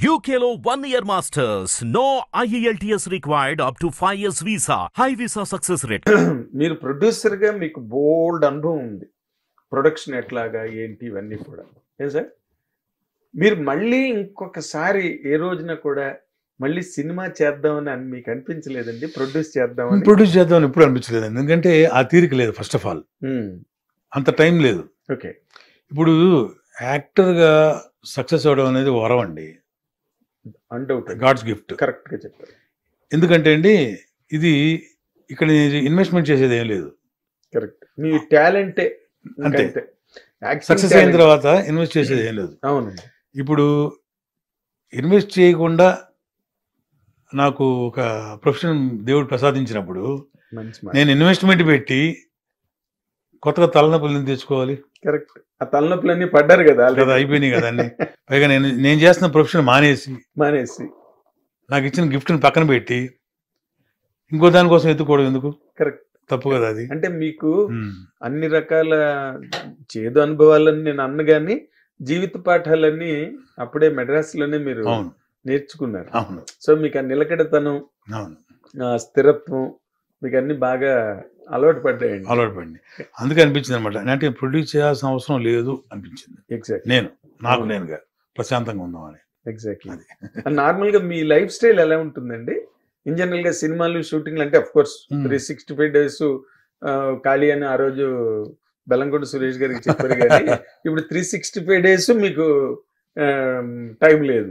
UKLO 1 year masters. No IELTS required up to 5 years visa. High visa success rate. మీరు ప్రొడ్యూసర్గా మీకు బోల్డ్ అనుభవం ఉంది. ప్రొడక్షన్ ఎట్లాగా ఏంటి ఇవన్నీ కూడా ఏం సార్, మీరు మళ్ళీ ఇంకొకసారి ఏ రోజున కూడా మళ్ళీ సినిమా చేద్దామని మీకు అనిపించలేదండి? ప్రొడ్యూస్ చేద్దామని ఎప్పుడు అనిపించలేదు, ఎందుకంటే ఆ తీరిక లేదు. ఫస్ట్ ఆఫ్ ఆల్ అంత టైం లేదు. ఓకే, ఇప్పుడు యాక్టర్గా సక్సెస్ అవడం అనేది వరం అండి, అన్డౌట్ గాడ్స్ గిఫ్ట్. కరెక్ట్గా చెప్పారు. ఎందుకంటే అండి ఇది ఇక్కడ ఇన్వెస్ట్మెంట్ చేసేది ఏం లేదు. కరెక్ట్, మీ టాలెంటే అంతే. సక్సెస్ అయిన తర్వాత ఇన్వెస్ట్ చేసేది ఏం లేదు. అవునండి. ఇప్పుడు ఇన్వెస్ట్ చేయకుండా నాకు ఒక ప్రొఫెషన్ దేవుడు ప్రసాదించినప్పుడు నేను ఇన్వెస్ట్మెంట్ పెట్టి కొత్తగా తలనొప్పులను తెచ్చుకోవాలి. కరెక్ట్, ఆ తలనొప్పులన్నీ పడ్డారు కదా, అయిపోయినాయి కదా అన్ని. పైగా నేను చేస్తున్న ప్రొఫెషన్ మానేసి నాకు ఇచ్చిన గిఫ్ట్ని పక్కన పెట్టి ఇంకో దానికోసం ఎత్తుకోవడం ఎందుకు? కరెక్ట్, తప్పు కదా అది. అంటే మీకు అన్ని రకాల చేదు అనుభవాలని నేను అన్నగాని జీవిత పాఠాలన్నీ అప్పుడే మెడ్రాస్లోనే మీరు నేర్చుకున్నారు. అవును. సో మీకు ఆ నిలకడతనం, స్థిరత్వం మీకు అన్ని బాగా అలవాటు పడ్డాయండి. అందుకే అనిపించింది అనమాట, అంటే ప్రొడ్యూస్ చేయాల్సిన అవసరం లేదు అనిపించింది. ఎగ్జాక్ట్లీ, నేనుగా ప్రశాంతంగా ఉందామని. ఎగ్జాక్ట్లీ. నార్మల్ గా మీ లైఫ్ స్టైల్ ఎలా ఉంటుందండి? ఇన్ జనరల్ గా సినిమాలు షూటింగ్లు అంటే అఫ్ కోర్స్ 365 days ఖాళీ అని ఆ రోజు బెల్లంకొండ సురేష్ గారికి చెప్పారు కానీ ఇప్పుడు 365 days మీకు టైం లేదు.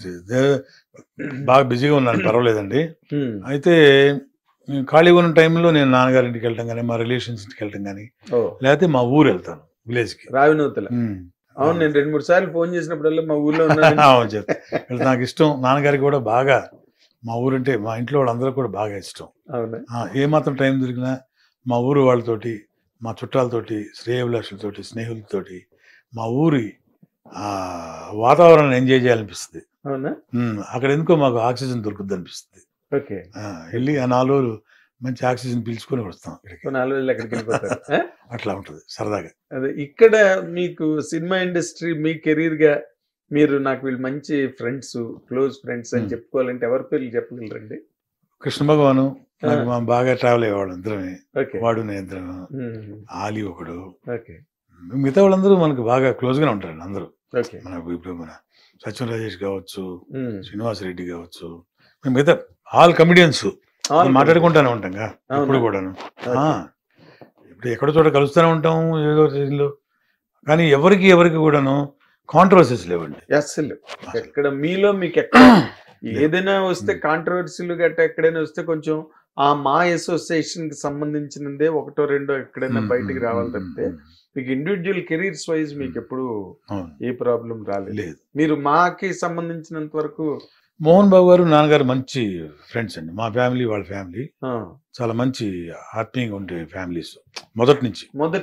బాగా బిజీగా ఉన్నాను, పర్వాలేదండి. అయితే ఖాళీగా ఉన్న టైంలో నేను నాన్నగారి ఇంటికి వెళ్ళటం కానీ, మా రిలేషన్స్ ఇంటికి వెళ్ళటం కానీ, లేకపోతే మా ఊరు వెళ్తాను, విలేజ్ కి. రావినూతల. అవును, నేను 2-3 సార్లు ఫోన్ చేసినప్పుడల్లా మా ఊర్లో నాకు ఇష్టం. నాన్నగారికి కూడా బాగా మా ఊరు అంటే, మా ఇంట్లో వాళ్ళందరూ కూడా బాగా ఇష్టం. ఏమాత్రం టైం దొరికినా మా ఊరు వాళ్ళతోటి, మా చుట్టాలతోటి, శ్రేయభిలాషులతోటి, స్నేహితులతోటి మా ఊరి వాతావరణాన్ని ఎంజాయ్ చేయాలనిపిస్తుంది. అక్కడ ఎందుకో మాకు ఆక్సిజన్ దొరుకుద్ది అనిపిస్తుంది. వెళ్ళి ఆ 4 రోజులు మంచి ఆక్సిజన్ పీల్చుకొని వస్తాం. 4 రోజులు ఎక్కడికి వెళ్ళిపోతారు. అట్లా ఉంటుంది సరదాగా. అదే ఇక్కడ మీకు సినిమా ఇండస్ట్రీ మీ కెరీర్ గా మీరు నాకు వీళ్ళు మంచి ఫ్రెండ్స్, క్లోజ్ ఫ్రెండ్స్ అని చెప్పుకోవాలంటే ఎవరి పేర్లు చెప్పగలరండి? కృష్ణ భగవాను బాగా ట్రావెల్ అయ్యేవాడు, ఇద్దరమే. వాడు నేను ఇద్దరం, ఆలీ ఒకడు, మిగతా వాళ్ళందరూ మనకు బాగా క్లోజ్ గానే ఉంటారండి అందరూ. ఇప్పుడు మన సత్యం రాజేష్ కావచ్చు, శ్రీనివాస్ రెడ్డి కావచ్చు, మిగతా ఆల్ కమిడియన్స్ మాట్లాడుకుంటానే ఉంటాం ఇప్పుడు కూడాను. ఇప్పుడు ఎక్కడో చోట కలుస్తూనే ఉంటాం ఏదో లో, కానీ ఎవరికి కూడాను కాంట్రవర్సీస్ లేవండి అసలు. ఎక్కడ మీలో మీకు ఎక్కడ ఏదైనా వస్తే కాంట్రవర్సీలు గట్రా ఎక్కడైనా వస్తే కొంచెం ఆ మా అసోసియేషన్ కి సంబంధించినదే ఒకటో రెండో ఎక్కడైనా బయటికి రావాలి తప్పితే మీకు ఇండివిజువల్ కెరీర్స్ వైజ్ మీకు ఎప్పుడు ఏ ప్రాబ్లం రాలేదు. మీరు మాకి సంబంధించినంత వరకు మోహన్ బాబు గారు, నాన్నగారు మంచి ఫ్రెండ్స్ అండి. మా ఫ్యామిలీ వాళ్ళ ఫ్యామిలీ చాలా మంచి ఆత్మీయంగా ఉండే ఫ్యామిలీస్ మొదటి నుంచి.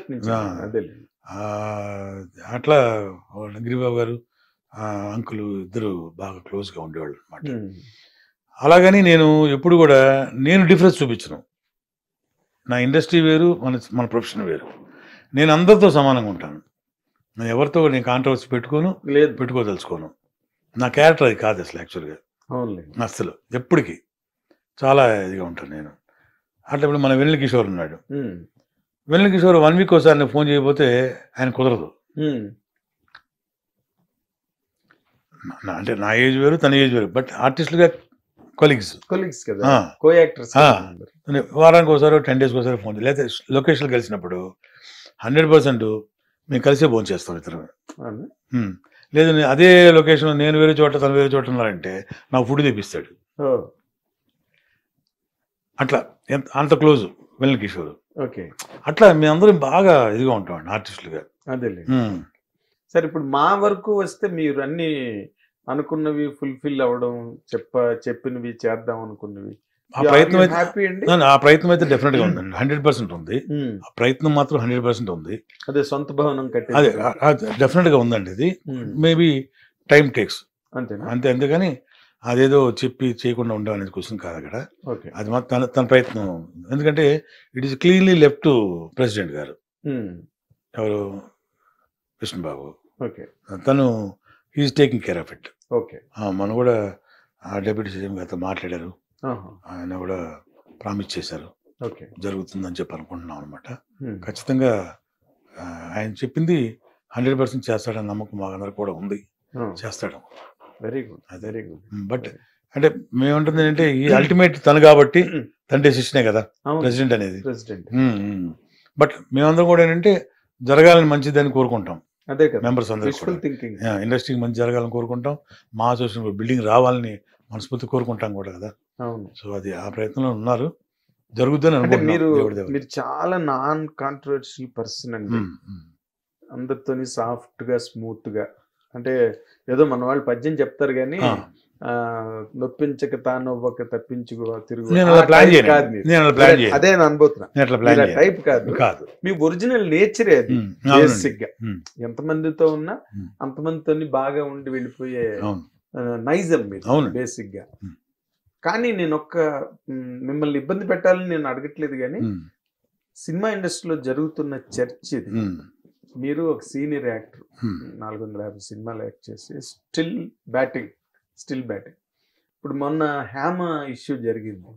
అట్లా గిరిబాబు గారు, అంకుల్ ఇద్దరు బాగా క్లోజ్ గా ఉండేవాళ్ళు అనమాట. అలాగని నేను ఎప్పుడు కూడా డిఫరెన్స్ చూపించను. నా ఇండస్ట్రీ వేరు, మన ప్రొఫెషన్ వేరు. నేను అందరితో సమానంగా ఉంటాను. నేను ఎవరితో నేను కాంట్రవర్సీ పెట్టుకోదలుచుకోను. నా క్యారెక్టర్ అది కాదు అసలు యాక్చువల్గా, అసలు ఎప్పటికీ చాలా ఇదిగా ఉంటాను నేను. అట్లా ఇప్పుడు మన వెన్నెల కిషోర్ ఉన్నాడు. వెన్నెల కిషోర్ 1 week ఒకసారి నేను ఫోన్ చేయకపోతే ఆయన కుదరదు. అంటే నా ఏజ్ వేరు, తన ఏజ్ వేరు, బట్ ఆర్టిస్టులుగా కొలీగ్స్ వారానికి ఒకసారి 10 days ఒకసారి ఫోన్, లేదా లొకేషన్ కలిసినప్పుడు 100% మేము కలిసే ఫోన్ చేస్తాం ఇద్దరు. లేదు అదే లొకేషన్ నేను వేరే చోట తను వేరే చోట ఉన్నారంటే నాకు ఫుడ్ తెప్పిస్తాడు. అట్లా అంత క్లోజ్ వెన్నెల కిషోర్. అట్లా మేమందరం బాగా ఇదిగా ఉంటామండి ఆర్టిస్టులుగా. అదే సరే, ఇప్పుడు మా వరకు వస్తే మీరు అన్ని అనుకున్నవి ఫుల్ఫిల్ అవ్వడం, చెప్పినవి చేద్దాం అనుకున్నవి, ఆ ప్రయత్నం అయితే డెఫినెట్ గా ఉందండి. 100% ఉంది. ఆ ప్రయత్నం మాత్రం 100% ఉంది. అదే సొంత భవనం కట్టి అదే డెఫినెట్ గా ఉందండి. ఇది మేబీ టైం టేక్స్ అంతే. అంతేగాని అదేదో చెప్పి చేయకుండా ఉండడం అనేది క్వశ్చన్ కాదు అక్కడ. అది మాత్రం తన ప్రయత్నం. ఎందుకంటే it is cleanly left to president గారు, ఎవరు కృష్ణబాబు. తను is taking care of it. Okay. మనం కూడా డిప్యూటీ సీఎం గారితో మాట్లాడారు. ఆహా. ఆయన కూడా ప్రామిస్ చేశారు, ఓకే. జరుగుతుందని చెప్పి అనుకుంటున్నాం అనమాట. ఉమ్. ఖచ్చితంగా ఆయన చెప్పింది 100% చేస్తాడని నమ్మకం మాకందరూ కూడా ఉంది. చేస్తాడు. Very good, very good. But అంటే మేముంటుంది ఏంటంటే ఈ అల్టిమేట్ తను కాబట్టి తన డెసిషనే కదా ప్రెసిడెంట్ అనేది. ప్రెసిడెంట్. బట్ మేమందరం కూడా ఏంటంటే జరగాలని మంచిదని కోరుకుంటాం. అదే కదా మెంబర్స్ అందరూ విజువల్ థింకింగ్. ఇండస్ట్రీకి మంచి జరగాలని కోరుకుంటాం. మా అసోసియేషన్ బిల్డింగ్ రావాలని మనస్ఫూర్తి కోరుకుంటాం కూడా కదా. అవును. సో అది ఆ ప్రయత్నంలో ఉన్నారు, జరుగుతుందని అంటే అనుకుంటున్నాం. మీరు చాలా నాన్ కాంట్రవర్షియల్ పర్సన్ అండి. అందరితోని సాఫ్ట్ గా స్మూత్ గా, అంటే ఏదో మన వాళ్ళు పద్యం చెప్తారు కానీ నొప్పించక తానొవ్వక తప్పించుకో తిరుగు కాదు మీరు. అదే అనుభూతున్నా టైప్ కాదు. మీ ఒరిజినల్ నేచరే అది. బేసిక్ గా ఎంతమందితో ఉన్నా అంతమందితో బాగా ఉండి వెళ్ళిపోయే నైజం మీరు బేసిక్ గా. కానీ నేను మిమ్మల్ని ఇబ్బంది పెట్టాలని నేను అడగట్లేదు, కానీ సినిమా ఇండస్ట్రీలో జరుగుతున్న చర్చ ఇది. మీరు ఒక సీనియర్ యాక్టర్, 450 సినిమాలు యాక్ట్ చేసి స్టిల్ బ్యాటింగ్. ఇప్పుడు మొన్న హేమ ఇష్యూ జరిగింది.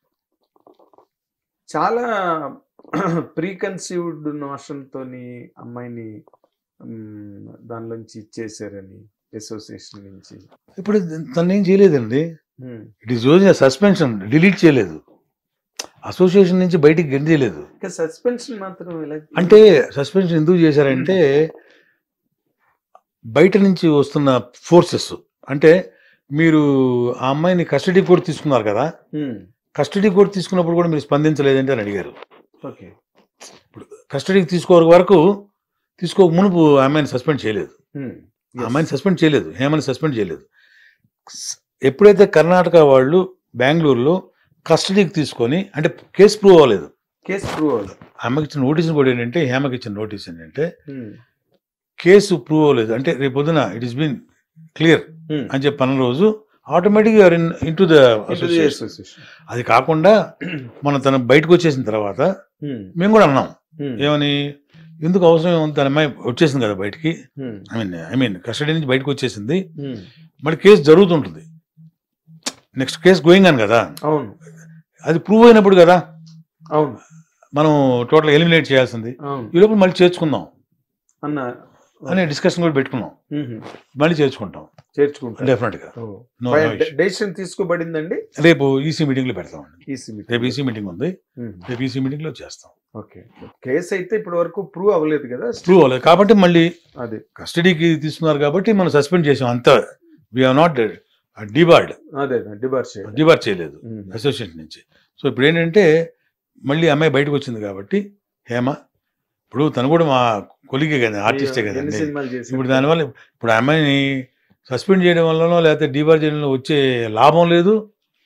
చాలా ప్రీకన్సీవ్డ్ నోషన్తోని అమ్మాయిని దానిలోంచి ఇచ్చేసారని అసోసియేషన్ నుంచి. ఇప్పుడు తను ఏం చేయలేదండి, ఇట్ ఈస్ సస్పెన్షన్, డిలీట్ చేయలేదు, అసోసియేషన్ నుంచి బయటికి గెంటేయలేదు. సస్పెన్షన్ మాత్రం అంటే సస్పెన్షన్ ఎందుకు చేశారంటే బయట నుంచి వస్తున్న ఫోర్సెస్, అంటే మీరు ఆ అమ్మాయిని కస్టడీ కోర్టు తీసుకున్నారు కదా, కస్టడీ కోర్టు తీసుకున్నప్పుడు కూడా మీరు స్పందించలేదంటే అని అడిగారు. ఇప్పుడు కస్టడీకి తీసుకోక మునుపు ఆ అమ్మాయిని సస్పెండ్ చేయలేదు, హేమని సస్పెండ్ చేయలేదు. ఎప్పుడైతే కర్ణాటక వాళ్ళు బెంగళూరులో కస్టడీకి తీసుకొని, అంటే కేసు ప్రూవ్ అవ్వలేదు, ఆమెకి ఇచ్చిన నోటీస్ కూడా ఏంటంటే, హేమకి ఇచ్చిన నోటీస్ ఏంటంటే కేసు ప్రూవ్ అవ్వలేదు అంటే రేపు పొద్దున ఇట్ ఈస్ బీన్ క్లియర్ అని చెప్పి అన్న రోజు ఆటోమేటిక్గా ఇంటూ ద అసోసియేషన్. అది కాకుండా తను బయటకు వచ్చేసిన తర్వాత మేము కూడా అన్నాం, ఏమని, ఎందుకు అవసరం ఉంది, తన అమ్మాయి వచ్చేసింది కదా బయటికి, ఐ మీన్ కస్టడీ నుంచి బయటకు వచ్చేసింది, మళ్ళీ కేసు జరుగుతుంటుంది, నెక్స్ట్ కేసు గోయింగ్ అని కదా, అది ప్రూవ్ అయినప్పుడు కదా మనం టోటల్ ఎలిమినేట్ చేయాల్సింది. ఈ లోపల మళ్ళీ చేర్చుకుందాం అనే డిస్కషన్ కూడా పెట్టుకున్నాం, మళ్ళీ చేర్చుకుంటాం డెఫినెట్ గా. డెసిషన్ తీసుకోబడిందండి, రేపు ఈసీ మీటింగ్ లో పెడతామండి. రేపు ఈసీ మీటింగ్ ఉంది, రేపు ఈసీ మీటింగ్ లో చేస్తాం. కేసు అయితే ఇప్పటి వరకు ప్రూవ్ అవ్వలేదు కదా, ప్రూవ్ అవ్వలేదు కాబట్టి మళ్ళీ అది కస్టడీకి తీసుకున్నారు కాబట్టి మనం సస్పెండ్ చేసాం అంత. వి హావ్ నాట్ డిబార్ చేయలేదు అసోసియేషన్ నుంచి. సో ఇప్పుడు ఏంటంటే మళ్ళీ అమ్మాయి బయటకు వచ్చింది కాబట్టి హేమ, ఇప్పుడు తను కూడా మా కొలిగే కదా, ఆర్టిస్టే కదండి. ఇప్పుడు దానివల్ల ఇప్పుడు అమ్మాయిని సస్పెండ్ చేయడం వల్లనో లేకపోతే డిబార్ చేయడంలో వచ్చే లాభం లేదు,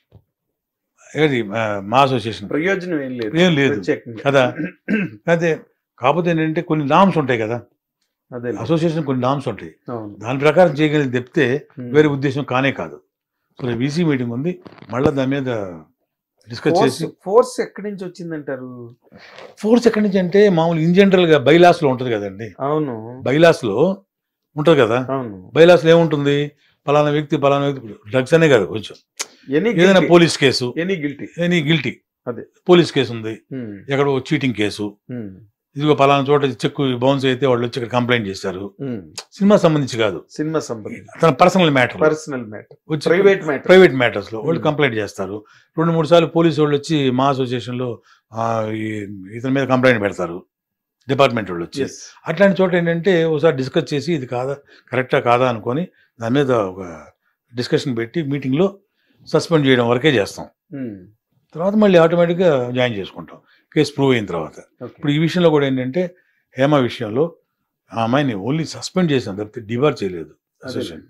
మా అసోసియేషన్ ప్రయోజనం ఏం లేదు కదా. అదే కాకపోతే ఏంటంటే కొన్ని నామ్స్ ఉంటాయి కదా, అసోసియేషన్ కొన్ని నామ్స్ ఉంటాయి, దాని ప్రకారం చేయగలిగి తెప్పితే వేరే ఉద్దేశం కానే కాదు. సో వీసీ మీటింగ్ ఉంది, మళ్ళీ దాని మీద డిస్కస్ చేసి. ఫోర్స్ ఎక్కడి నుంచి వచ్చిందంటారు? ఫోర్స్ ఎక్కడి నుంచి అంటే మామూలు ఇన్ జనరల్ గా బైలాస్ లో ఉంటది కదండి. అవును, బైలాస్ లో ఉంటది కదా. బైలాస్ లో ఏముంటుంది, పలానా వ్యక్తి డ్రగ్స్ అనే కాదు, కొంచెం ఏదైనా police case, any guilty police case ఉంది, ఎక్కడో చీటింగ్ కేసు, ఇదిగో పలానా చోట చెక్ బౌన్స్ అయితే వాళ్ళు వచ్చి ఇక్కడ కంప్లైంట్ చేస్తారు, సినిమా సంబంధించి కాదు, తన పర్సనల్ మ్యాటర్ ప్రైవేట్ మ్యాటర్స్ లో వాళ్ళు కంప్లైంట్ చేస్తారు. 2-3 సార్లు పోలీసు వాళ్ళు వచ్చి మా అసోసియేషన్ లో ఇతని మీద కంప్లైంట్ పెడతారు, డిపార్ట్మెంట్ వాళ్ళు వచ్చి. అట్లాంటి చోట ఏంటంటే ఒకసారి డిస్కస్ చేసి ఇది కాదా, కరెక్టా కాదా అనుకొని దాని మీద ఒక డిస్కషన్ పెట్టి మీటింగ్ లో సస్పెండ్ చేయడం వరకే చేస్తాం. తర్వాత మళ్ళీ ఆటోమేటిక్గా జాయిన్ చేసుకుంటాం కేసు ప్రూవ్ అయిన తర్వాత. ఇప్పుడు ఈ విషయంలో కూడా ఏంటంటే హేమ విషయంలో ఆ అమ్మాయిని ఓన్లీ సస్పెండ్ చేసాం తప్పితే డిబార్ చేయలేదు అసోసియేషన్.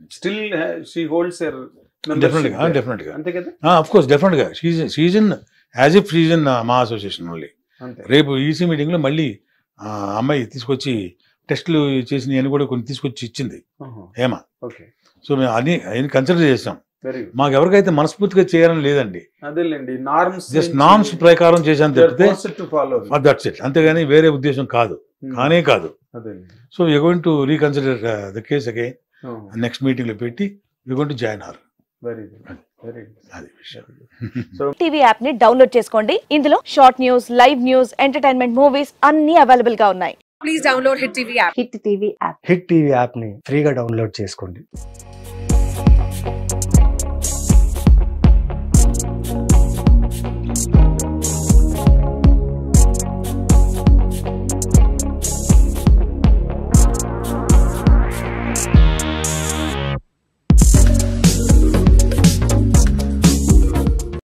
మా అసోసియేషన్ ఓన్లీ. రేపు ఈసీ మీటింగ్ లో మళ్ళీ అమ్మాయి తీసుకొచ్చి టెస్టులు చేసిన అని కూడా కొన్ని తీసుకొచ్చి ఇచ్చింది హేమ. సో మేము అది కన్సిడర్ చేసాం. మాకు ఎవరికైతే మనస్ఫూర్తిగా చేయాలని లేదండి, జస్ట్ నార్మ్స్ ప్రకారం చేశాను తప్పితే దట్స్ ఇట్, అంతేగాని వేరే ఉద్దేశం కాదు, కానే కాదు. So we are going to reconsider the case again, next meeting లో పెట్టి you going to join her. Very good, very good. అది విషయం. సో టీవీ యాప్ ని డౌన్లోడ్ చేసుకోండి. ఇందులో short news, live news, entertainment movies అన్ని అవైలబుల్ గా ఉన్నాయి. Please download Hit TV app. Hit TV app. Hit TV యాప్ని ఫ్రీగా డౌన్లోడ్ చేసుకోండి.